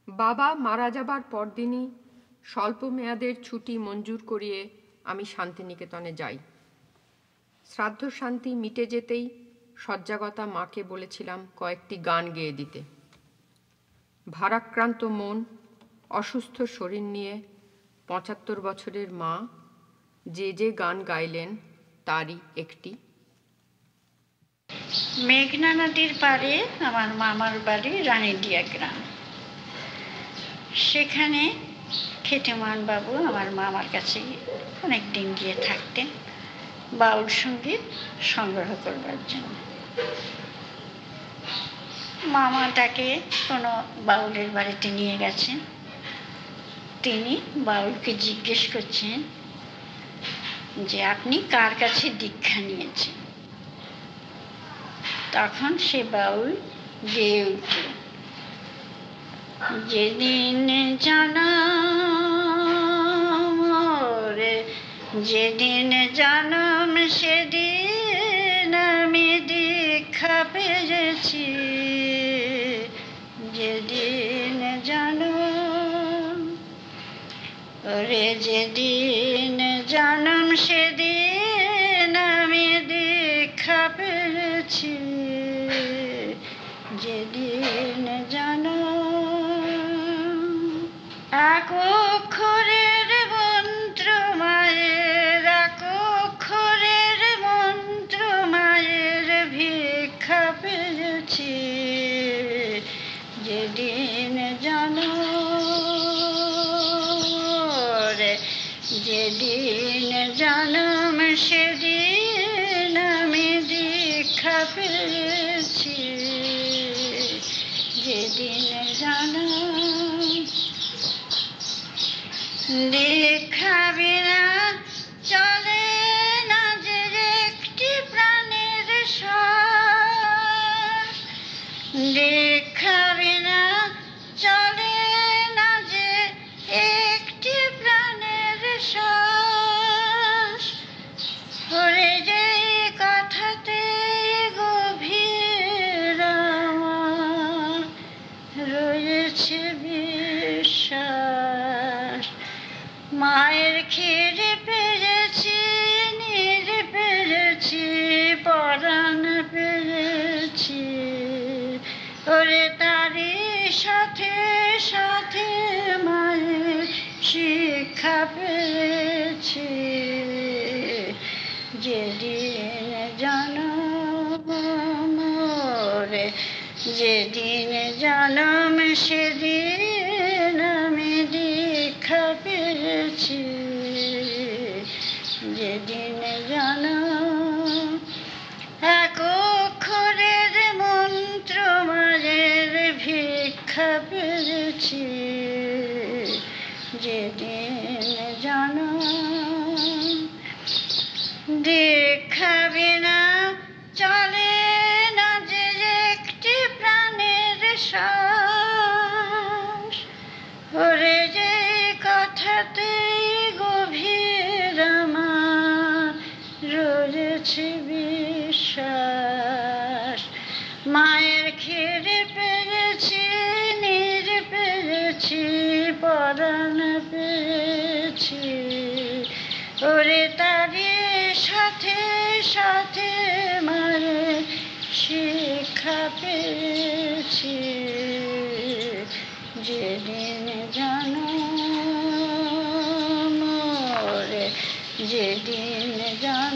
বাবা মারা যাবার পরদিনই স্বল্প মেয়াদের ছুটি মঞ্জুর করিয়ে আমি শান্তিনিকেতনে যাই। শ্রাদ্ধ শান্তি মিটে যেতেই শয্যাগতা মাকে বলেছিলাম কয়েকটি গান গেয়ে দিতে। ভারাক্রান্ত মন, অসুস্থ শরীর নিয়ে ৭৫ বছরের মা যে যে গান গাইলেন তারই একটি। মেঘনা নদীর পাড়ে আমার মামার বাড়ি রানীদিয়া গ্রাম। সেখানে খেটেমান বাবু আমার মামার কাছে অনেক দিন গিয়ে থাকতেন বাউল সঙ্গীত সংগ্রহ করবার জন্য। মামা তাকে কোনো বাউলের বাড়িতে নিয়ে গেছেন। তিনি বাউলকে জিজ্ঞেস করছেন যে আপনি কার কাছে দীক্ষা নিয়েছেন। তখন সে বাউল গেয়ে উঠল, যেদিন জনম রে যেদিন জনম সেদিন আমি দীক্ষা পেয়েছি, যেদিন জনম রে যেদিন জনম সেদিন আমি দীক্ষা পেয়েছি, যেদিন জনম। এক অক্ষরের মন্ত্র মায়ের, এক অক্ষরের মন্ত্র মায়ের ভিক্ষা পেয়েছি, যেদিন জনম রে যেদিন জনম সেদিন আমি দীক্ষা পেয়েছি, যেদিন জনম। দীক্ষা বিনা চলে না যে একটি প্রাণের শ্বাস, দীক্ষা বিনা চলে না যে একটি প্রাণের শ্বাস। ওরে যে কথাতে গভীর আমার রয়েছে বিশ্বাস, মায়ের ক্ষীরে পেয়েছি, নীর পেয়েছি, পরাণ পেয়েছি, ওরে তারই সাথে সাথে মায়ের শিক্ষা পেয়েছি, যেদিন জনম রে যেদিন জনম সেদিন আমি দীক্ষা পেয়েছি, যেদিন জনম। এক অক্ষরের মন্ত্র মায়ের ভিক্ষা পেয়েছি, যেদিন জনম। দীক্ষা বিনা চলে না যে একটি প্রাণের শ্বাস, ওরে যে কথাতে গভীর আমার রয়েছে বিশ্বাস, মায়ের ক্ষীরে পেয়েছি, নীর পেয়েছি, পরাণ পেয়েছি, ওরে তারই সাথে সাথে মায়ের শিক্ষা পেয়েছি, যেদিন জনম রে যেদিন